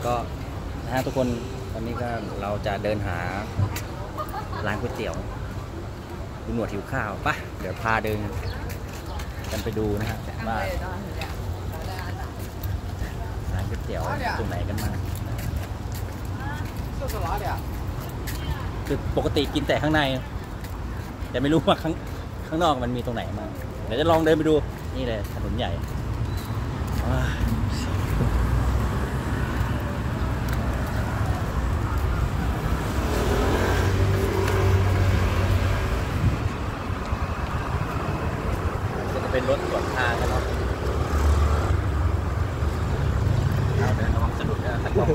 ก็นะฮะทุกคนตอนนี้ก็เราจะเดินหาร้านก๋วยเตี๋ยวลุงหนวดหิวข้าวปะเดี๋ยวพาเดินกันไปดูนะฮะว่าร้านก๋วยเตี๋ยวตรงไหนกันมาคือปกติกินแต่ข้างในแต่ไม่รู้ว่าข้างนอกมันมีตรงไหนมาเดี๋ยวจะลองเดินไปดูนี่เลยถนนใหญ่เป็นรถสวนทางกันเนาะเดินระวังสะดุดนะตะกล้อง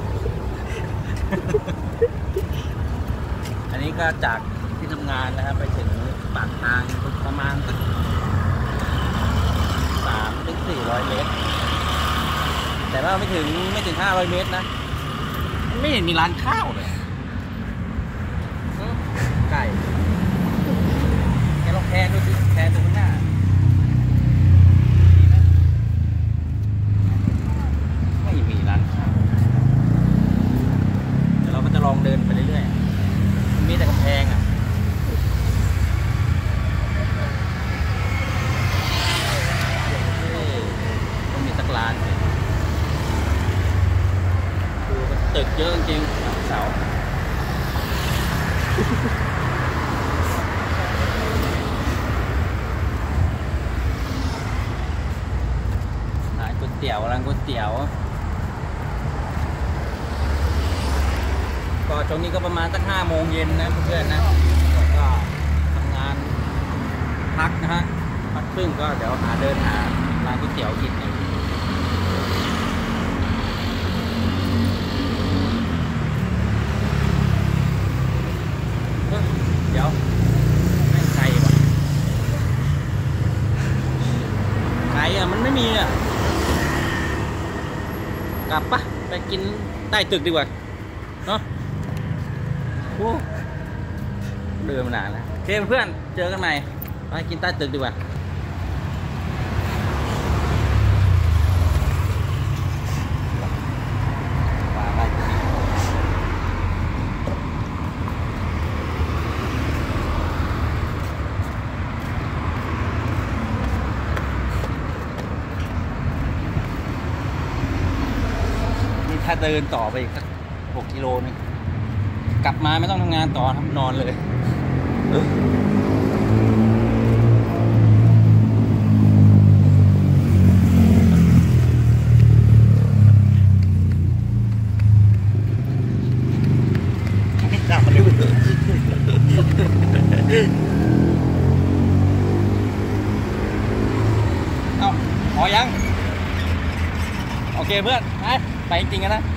อันนี้ก็จากที่ทำงานนะครับไปถึงปากทางประมาณสัก300-400 เมตรแต่ว่าไม่ถึง500 เมตรนะไม่เห็นมีร้านข้าวเลยไก่แกลองแพนดูสิแพนดูข้างหน้าไม่มีร้านข้าวเดี๋ยวเราก็จะลองเดินไปเรื่อยๆมีแต่กำแพงอ่ะต้องมีสักร้านดูตึกเยอะจริงๆเสาร้านก๋วยเตี๋ยวก็ช่วงนี้ก็ประมาณสัก5 โมงเย็นนะเพื่อนๆนะก็ทำงานพักนะฮะพักครึ่งก็เดี๋ยวเดินหาร้านก๋วยเตี๋ยวกินเนี่ยเดี๋ยวไม่ไกลว่ะไกลอ่ะมันไม่มีอ่ะกลับปะไปกินใต้ตึกดีกว่าเนาะโอ้เดินมานานแล้วโอเคเพื่อนเจอกันใหม่ไปกินใต้ตึกดีกว่านี่ถ้าเดินต่อไปอีกสัก6 กิโลนึงกลับมาไม่ต้องทำงานต่อครับนอนเลยจับมาดูเอ้าพอยังโอเคเพื่อนไปจริงๆกันนะ